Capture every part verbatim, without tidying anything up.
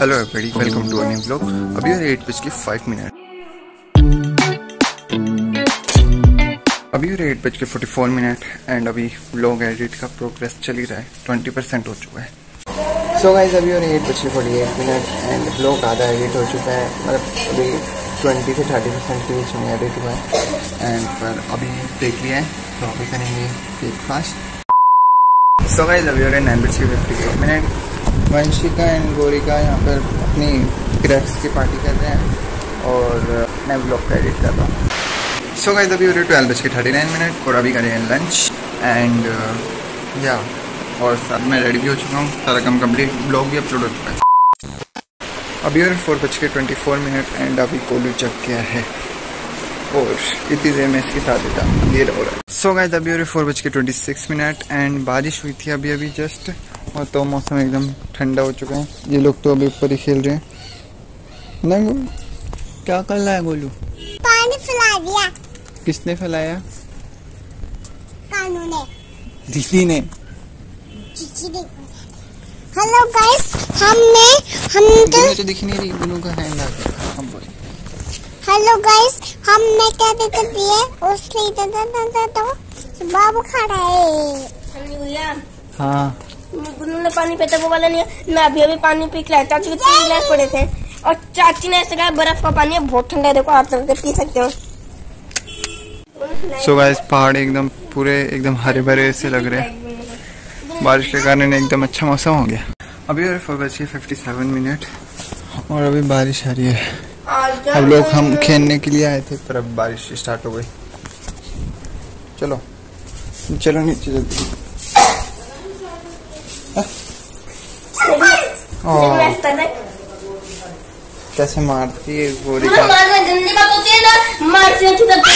Hello everybody, welcome to a new vlog. अभी और eight बज के फाइव मिनट अभी और एट बज के फोर्टी फोर मिनट एंड अभी व्लॉग एडिट का प्रोग्रेस चल ही रहा है, ट्वेंटी परसेंट हो चुका है। सो गाइस, अभी और एट बज के forty eight minute and vlog आधा एडिट हो चुका है, मतलब अभी ट्वेंटी से थर्टी परसेंट के बीच में एडिट हुआ है एंड पर अभी देख लिया है तो अभी करेंगे ब्रेकफास्ट। सो गाइस, अभी और नाइन बज के fifty four minute Vanshika and Gorika यहाँ पर अपनी क्रैक्स की पार्टी कर रहे हैं और मैं व्लॉग का एडिट कर रहा हूँ। सो गाइस, अभी हो रहे ट्वेल्व बज के थर्टी नाइन मिनट और अभी करें लंच एंड या और साथ में रेडी भी हो चुका हूँ, सारा काम कंप्लीट, ब्लॉग भी अपलोड हो चुका है। अभी और फोर बज के ट्वेंटी फोर मिनट एंड अभी कोलू चक गया है और इतनी देर में इसके साथ देता देर हो रहा है। सो गाइस, अभी हो रहे फोर बज के ट्वेंटी सिक्स मिनट एंड बारिश हुई थी अभी अभी जस्ट, और तो मौसम एकदम ठंडा हो चुका है। ये लोग तो अभी ऊपर ही खेल रहे हैं ना। गोलू क्या कर रहा है? गोलू पानी फैला दिया। किसने फैलाया? कानू ने। दीदी ने। चीची ने। हेलो गाइस, हमने हम तो तो दिख नहीं रही गोलू का हैंड आ गया। हम बोले हेलो गाइस, हमने क्या कर दिया उसने इधर तो बाबू खा रहा है। हाँ, गुन्नू ने पानी पीता वो वाला नहीं है। मैं अभी अभी पानी पी के लाया, चाची के तीन गिलास पड़े थे और चाची ने ऐसे कहा बर्फ का पानी है, बहुत ठंडा है, देखो आप सब पी सकते हो। सो गाइस, पहाड़ एकदम पूरे एकदम हरे भरे से लग रहे हैं, बारिश के कारण एकदम अच्छा मौसम हो गया। अभी और फोर बज के फिफ्टी सेवन मिनट और अभी बारिश आ रही है। अब लोग हम खेलने के लिए आए थे पर अब बारिश स्टार्ट हो गई। चलो चलो नीचे जल्दी। कैसे मारती है गोरी का। गंदी बात होती है ना, मारती है तो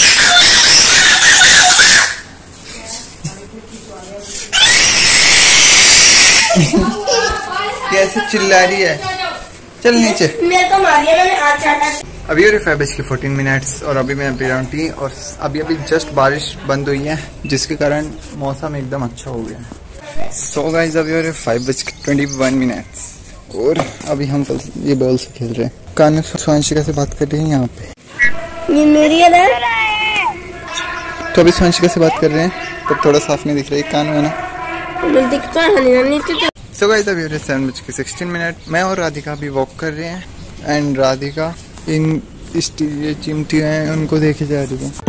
कैसे चिल्ला रही है। चल नीचे। मैं तो मारी है, मैंने हाथ चाटा। अभी और फाइव बज के फोर्टीन मिनट्स और अभी मैं पी रहा हूँ टी और अभी अभी जस्ट बारिश बंद हुई है जिसके कारण मौसम एकदम अच्छा हो गया है। सो गाइस, अभी और फाइव बज के ट्वेंटी वन मिनट्स और अभी हम ये बॉल से खेल रहे हैं। कान स्वांशिका से बात कर रही है यहाँ पे। ये मेरी है ना? तो अभी स्वांशिका से बात कर रहे हैं तो थोड़ा साफ नहीं दिख रहा है कान है ना। दिखता है नीचे। सो गाइस, अभी हो रहे सेवन बज के सिक्सटीन मिनट मैं और राधिका अभी वॉक कर रहे हैं एंड राधिका इन ये चिमटी हैं उनको देखे जा रही है।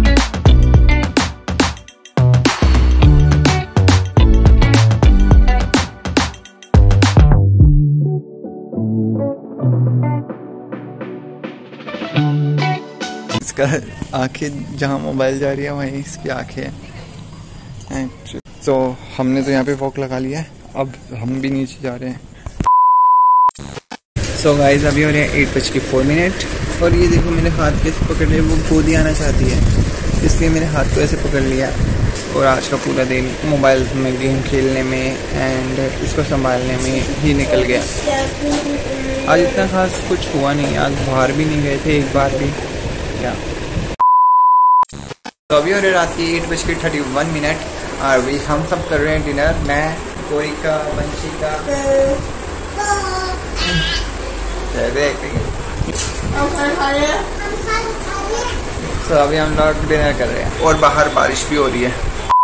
इसका आंखें जहाँ मोबाइल जा रही है वहीं इसकी आंखें हैं। तो हमने तो यहाँ पे वॉक लगा लिया है, अब हम भी नीचे जा रहे हैं। सो गाइस, अभी हो रहे हैं एट बज के फोर मिनट और ये देखो मेरे हाथ कैसे पकड़ रहे, वो गोदी आना चाहती है इसलिए मेरे हाथ को ऐसे पकड़ लिया और आज का पूरा दिन मोबाइल में गेम खेलने में एंड इसको संभालने में ही निकल गया। आज इतना खास कुछ हुआ नहीं, आज बाहर भी नहीं गए थे एक बार भी क्या। तो अभी हो रहे रात की एट बज के थर्टी वन मिनट और अभी हम सब कर रहे हैं डिनर। मैं, गोरिका, वंशिका, तो अभी हम लोग डिनर कर रहे हैं और बाहर बारिश भी हो रही है।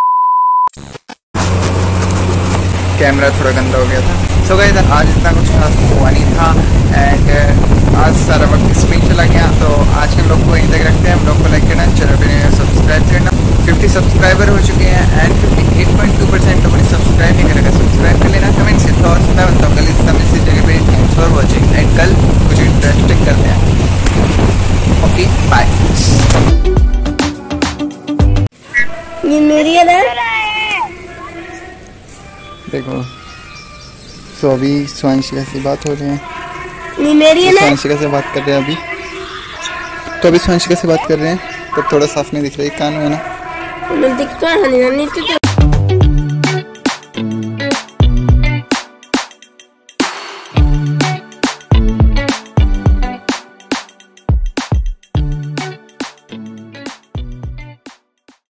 कैमरा थोड़ा गंदा हो गया था। सो गाइस, आज इतना कुछ खास हुआ नहीं था एंड आज सारा वक्त इसमें चला गया। तो आज के लोग को यहीं तक रखते हैं। हम लोग को लाइक करना, चैनल पे सब्सक्राइब करना। फिफ्टी सब्सक्राइबर हो चुके हैं and fifty eight point two percent लोगों ने सब्सक्राइब नहीं करेगा, सब्सक्राइब कर लेना। कमेंट से थॉट्स मैं बताऊँ कल इस समय इसी जगह पे। थैंक्स फॉर वॉचिंग एंड कल कुछ इंटरेस्टिंग करते हैं। Okay bye. ये मेरी है ना? देखो, सो अभी स्वांशिका से बात हो रही है। ये मेरी है ना? स्वांशिका से बात कर रहे हैं अभी तो अभी स्वांशिका से बात कर रहे हैं तो थोड़ा साफ नहीं दिख रहा है कान है ना। दिखता है नीचे।